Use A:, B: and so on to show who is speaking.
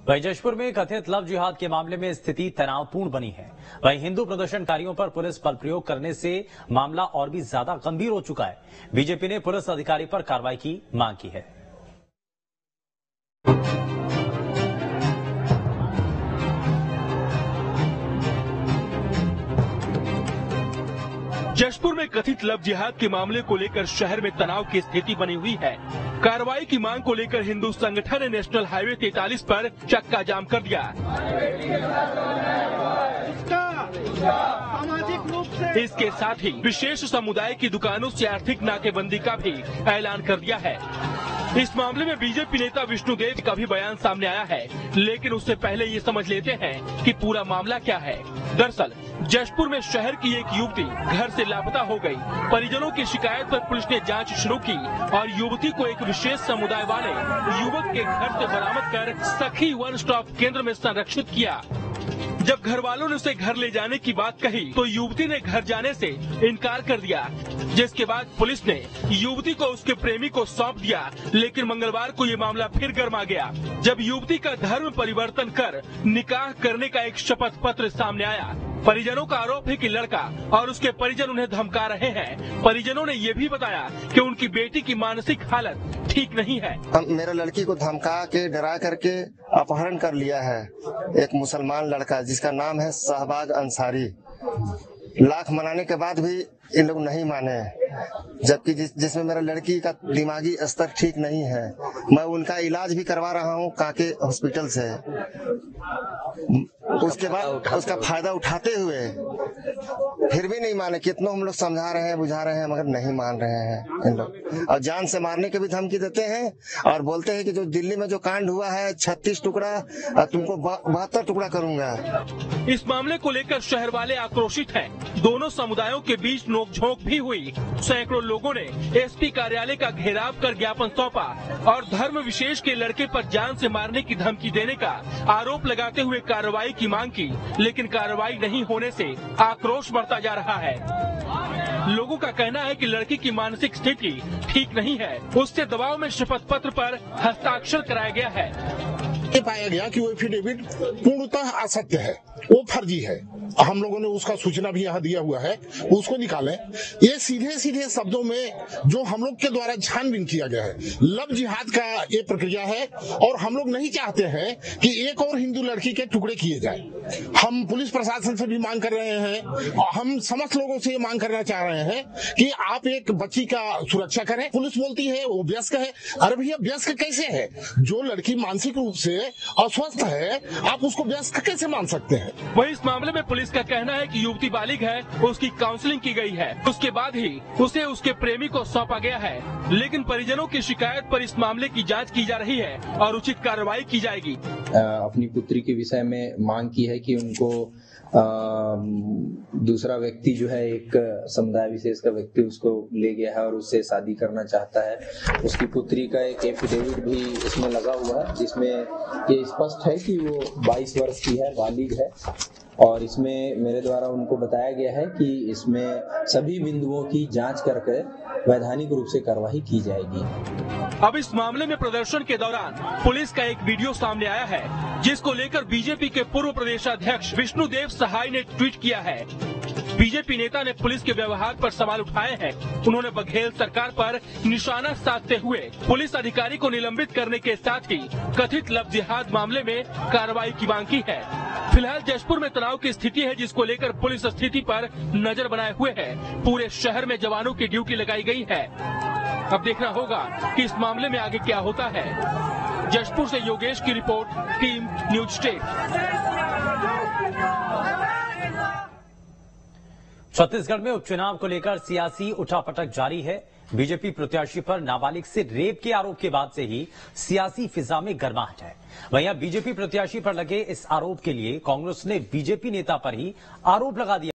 A: वहीं जशपुर में कथित लव जिहाद के मामले में स्थिति तनावपूर्ण बनी है। वहीं हिंदू प्रदर्शनकारियों पर पुलिस बल प्रयोग करने से मामला और भी ज्यादा गंभीर हो चुका है। बीजेपी ने पुलिस अधिकारी पर कार्रवाई की मांग की है।
B: जशपुर में कथित लव जिहाद के मामले को लेकर शहर में तनाव की स्थिति बनी हुई है। कार्रवाई की मांग को लेकर हिंदू संगठन ने नेशनल हाईवे 43 पर चक्का जाम कर दिया। इसके साथ ही विशेष समुदाय की दुकानों से आर्थिक नाकेबंदी का भी ऐलान कर दिया है। इस मामले में बीजेपी नेता विष्णुदेव का भी बयान सामने आया है, लेकिन उससे पहले ये समझ लेते हैं कि पूरा मामला क्या है। दरअसल जशपुर में शहर की एक युवती घर से लापता हो गई। परिजनों की शिकायत पर पुलिस ने जांच शुरू की और युवती को एक विशेष समुदाय वाले युवक के घर से बरामद कर सखी वन स्टॉप केंद्र में संरक्षित किया। जब घर वालों ने उसे घर ले जाने की बात कही तो युवती ने घर जाने से इनकार कर दिया, जिसके बाद पुलिस ने युवती को उसके प्रेमी को सौंप दिया। लेकिन मंगलवार को ये मामला फिर गर्मा गया, जब युवती का धर्म परिवर्तन कर निकाह करने का एक शपथ पत्र सामने आया। परिजनों का आरोप है कि लड़का और उसके परिजन उन्हें धमका रहे हैं। परिजनों ने ये भी बताया कि उनकी बेटी की मानसिक हालत ठीक नहीं है।
C: मेरा लड़की को धमका के डरा करके अपहरण कर लिया है एक मुसलमान लड़का, जिसका नाम है शहबाज अंसारी। लाख मनाने के बाद भी इन लोग नहीं माने, जबकि जिसमें मेरा लड़की का दिमागी स्तर ठीक नहीं है। मैं उनका इलाज भी करवा रहा हूँ काके हॉस्पिटल से। उसके बाद उसका फायदा उठाते हुए फिर भी नहीं माने। कितनों हम लोग समझा रहे हैं, बुझा रहे हैं, मगर नहीं मान रहे हैं इन लोग। और जान से मारने की भी धमकी देते हैं और बोलते हैं कि जो दिल्ली में जो कांड हुआ है 36 टुकड़ा, तुमको 72 टुकड़ा करूंगा।
B: इस मामले को लेकर शहर वाले आक्रोशित हैं। दोनों समुदायों के बीच नोकझोंक भी हुई। सैकड़ों लोगों ने एसपी कार्यालय का घेराव कर ज्ञापन सौंपा और धर्म विशेष के लड़के पर जान से मारने की धमकी देने का आरोप लगाते हुए कार्रवाई की मांग की, लेकिन कार्रवाई नहीं होने से आक्रोश बढ़ता जा रहा है। लोगों का कहना है कि लड़की की मानसिक स्थिति ठीक नहीं है। उससे दबाव में शपथ पत्र पर हस्ताक्षर कराया गया है।
D: ये पाया गया कि वो एफिडेविट पूर्णतः असत्य है, वो फर्जी है। हम लोगों ने उसका सूचना भी यहाँ दिया हुआ है, उसको निकालें। ये सीधे सीधे शब्दों में जो हम लोग के द्वारा छानबीन किया गया है, लव जिहाद का ये प्रक्रिया है और हम लोग नहीं चाहते हैं कि एक और हिंदू लड़की के टुकड़े किए जाए। हम पुलिस प्रशासन से भी मांग कर रहे हैं, हम समस्त लोगों से मांग करना चाह रहे हैं कि आप एक बच्ची का सुरक्षा करें। पुलिस बोलती है वो वयस्क है। अरे भैया, वयस्क कैसे है? जो लड़की मानसिक रूप से अस्वस्थ है, आप उसको वयस्क कैसे मान सकते हैं?
B: वही इस मामले में पुलिस का कहना है कि युवती बालिग है, उसकी काउंसलिंग की गई है, उसके बाद ही उसे उसके प्रेमी को सौंपा गया है। लेकिन परिजनों की शिकायत पर इस मामले की जांच की जा रही है और उचित कार्रवाई की जाएगी।
E: अपनी पुत्री के विषय में मांग की है कि उनको दूसरा व्यक्ति जो है, एक समुदाय विशेष का व्यक्ति उसको ले गया है और उससे शादी करना चाहता है। उसकी पुत्री का एक एफिडेविट भी इसमें लगा हुआ है, जिसमें ये स्पष्ट है कि वो 22 वर्ष की है, बालिग है। और इसमें मेरे द्वारा उनको बताया गया है कि इसमें सभी बिंदुओं की जांच करके वैधानिक रूप से कार्रवाई की जाएगी।
B: अब इस मामले में प्रदर्शन के दौरान पुलिस का एक वीडियो सामने आया है, जिसको लेकर बीजेपी के पूर्व प्रदेशाध्यक्ष विष्णुदेव सहाय ने ट्वीट किया है। बीजेपी नेता ने पुलिस के व्यवहार पर सवाल उठाए हैं। उन्होंने बघेल सरकार पर निशाना साधते हुए पुलिस अधिकारी को निलंबित करने के साथ ही कथित लव जिहाद मामले में कार्रवाई की मांग की है। फिलहाल जशपुर में तनाव की स्थिति है, जिसको लेकर पुलिस स्थिति पर नजर बनाए हुए है। पूरे शहर में जवानों की ड्यूटी लगाई गई है। अब देखना होगा कि इस मामले में आगे क्या होता है। जशपुर से योगेश की report, team news state.
A: Chhattisgarh में उपचुनाव को लेकर सियासी उठापटक जारी है। बीजेपी प्रत्याशी पर नाबालिग से रेप के आरोप के बाद से ही सियासी फिजा में गर्माहट है। वहीं अब बीजेपी प्रत्याशी पर लगे इस आरोप के लिए कांग्रेस ने बीजेपी नेता पर ही आरोप लगा दिया।